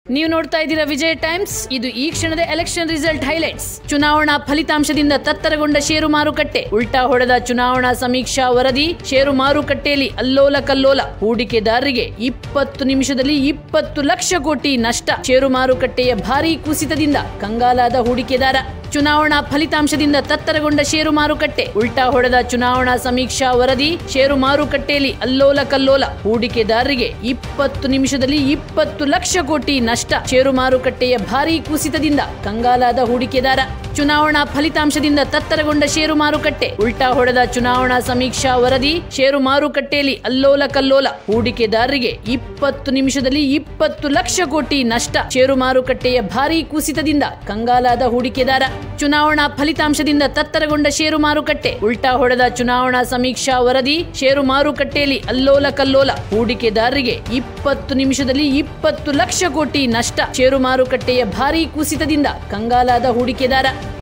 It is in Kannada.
ನೀವು ನೋಡ್ತಾ ಇದ್ದೀರಾ ವಿಜಯ ಟೈಮ್ಸ್. ಇದು ಈ ಕ್ಷಣದ ಎಲೆಕ್ಷನ್ ರಿಸಲ್ಟ್ ಹೈಲೈಟ್ಸ್. ಚುನಾವಣಾ ಫಲಿತಾಂಶದಿಂದ ತತ್ತರಗೊಂಡ ಷೇರು ಮಾರುಕಟ್ಟೆ. ಉಲ್ಟಾ ಹೊಡೆದ ಚುನಾವಣಾ ಸಮೀಕ್ಷಾ ವರದಿ. ಷೇರು ಮಾರುಕಟ್ಟೆಯಲ್ಲಿ ಅಲ್ಲೋಲ ಕಲ್ಲೋಲ. ಹೂಡಿಕೆದಾರರಿಗೆ 20 ನಿಮಿಷದಲ್ಲಿ 20 ಲಕ್ಷ ಕೋಟಿ ನಷ್ಟ. ಷೇರು ಮಾರುಕಟ್ಟೆಯ ಭಾರೀ ಕುಸಿತದಿಂದ ಕಂಗಾಲಾದ ಹೂಡಿಕೆದಾರ. ಚುನಾವಣಾ ಫಲಿತಾಂಶದಿಂದ ತತ್ತರಗೊಂಡ ಷೇರು ಮಾರುಕಟ್ಟೆ. ಉಲ್ಟಾ ಹೊಡೆದ ಚುನಾವಣಾ ಸಮೀಕ್ಷಾ ವರದಿ. ಷೇರು ಮಾರುಕಟ್ಟೆಯಲ್ಲಿ ಅಲ್ಲೋಲ ಕಲ್ಲೋಲ. ಹೂಡಿಕೆದಾರರಿಗೆ 20 ನಿಮಿಷದಲ್ಲಿ 20 ಲಕ್ಷ ಕೋಟಿ ನಷ್ಟ. ಷೇರು ಮಾರುಕಟ್ಟೆಯ ಭಾರೀ ಕುಸಿತದಿಂದ ಕಂಗಾಲಾದ ಹೂಡಿಕೆದಾರ. ಚುನಾವಣಾ ಫಲಿತಾಂಶದಿಂದ ತತ್ತರಗೊಂಡ ಷೇರು ಮಾರುಕಟ್ಟೆ. ಉಲ್ಟಾ ಹೊಡೆದ ಚುನಾವಣಾ ಸಮೀಕ್ಷಾ ವರದಿ. ಷೇರು ಮಾರುಕಟ್ಟೆಯಲ್ಲಿ ಅಲ್ಲೋಲ ಕಲ್ಲೋಲ. ಹೂಡಿಕೆದಾರರಿಗೆ 20 ನಿಮಿಷದಲ್ಲಿ 20 ಲಕ್ಷ ಕೋಟಿ ನಷ್ಟ. ಷೇರು ಮಾರುಕಟ್ಟೆಯ ಭಾರೀ ಕುಸಿತದಿಂದ ಕಂಗಾಲಾದ ಹೂಡಿಕೆದಾರ. ಚುನಾವಣಾ ಫಲಿತಾಂಶದಿಂದ ತತ್ತರಗೊಂಡ ಷೇರು ಮಾರುಕಟ್ಟೆ. ಉಲ್ಟಾ ಹೊಡೆದ ಚುನಾವಣಾ ಸಮೀಕ್ಷಾ ವರದಿ. ಷೇರು ಮಾರುಕಟ್ಟೆಯಲ್ಲಿ ಅಲ್ಲೋಲ ಕಲ್ಲೋಲ. ಹೂಡಿಕೆದಾರರಿಗೆ 20 ನಿಮಿಷದಲ್ಲಿ 20 ಲಕ್ಷ ಕೋಟಿ ನಷ್ಟ. ಷೇರು ಮಾರುಕಟ್ಟೆಯ ಭಾರೀ ಕುಸಿತದಿಂದ ಕಂಗಾಲಾದ ಹೂಡಿಕೆದಾರ.